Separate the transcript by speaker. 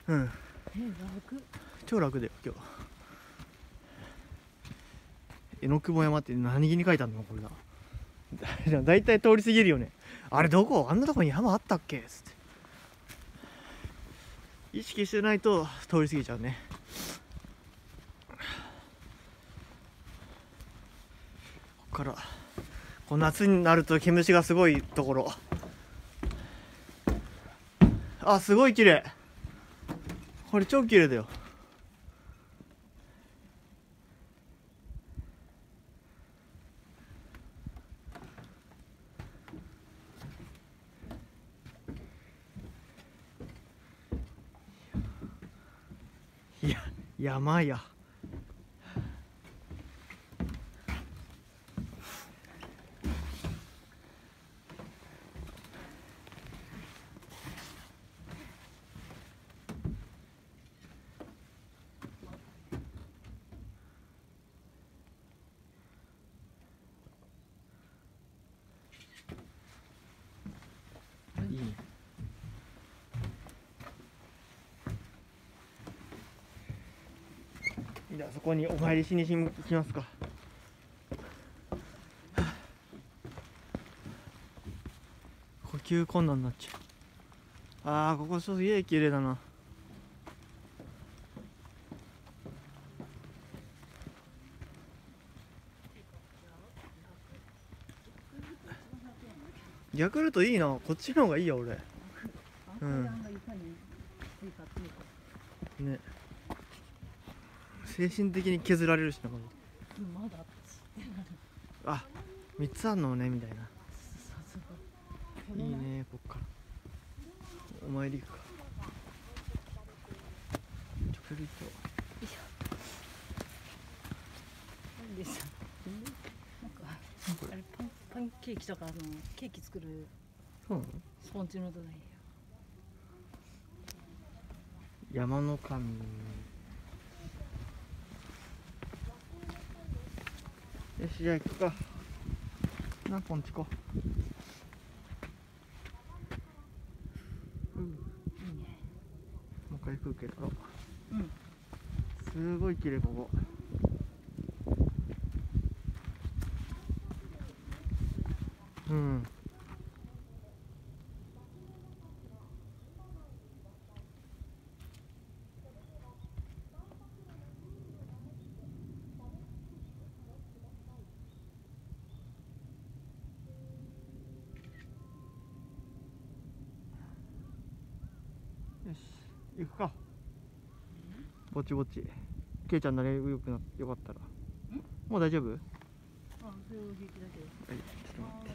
Speaker 1: うん。
Speaker 2: 楽。
Speaker 1: 超楽だよ今日。榎久保山って何気に書いてあるのこれだ。だいたい通り過ぎるよね。あれどこ、あんなとこに山あったっけっつって。意識してないと通り過ぎちゃうね。ここからこう夏になると毛虫がすごいところ。あ、すごい綺麗。これ超綺麗だよ。いや、山や。いいね。じゃあそこにお参りしに行きますか。呼吸困難になっちゃう。ああ、ここすげえ綺麗だな。逆ルートいいな。こっちの方がいいや俺。うん。ね。精神的に削られるしな。
Speaker 2: まだ
Speaker 1: あ、3つあんのねみたいな。いいね、こっからお参り行くか。直接行こ
Speaker 2: う。なんかあれパンケーキとかケーキ作る。
Speaker 1: そうなの？
Speaker 2: スポンジの土台。
Speaker 1: 山の神。よし、じゃあ行くか。何本ちこ。いいね。もう一回行くけど。
Speaker 2: うん。
Speaker 1: すごい綺麗ここ。うん。よし、行くか。ぼちぼち。けいちゃんなれよかったら。もう大丈夫？
Speaker 2: あ、それを平気だけど。
Speaker 1: はい、ちょっと待って。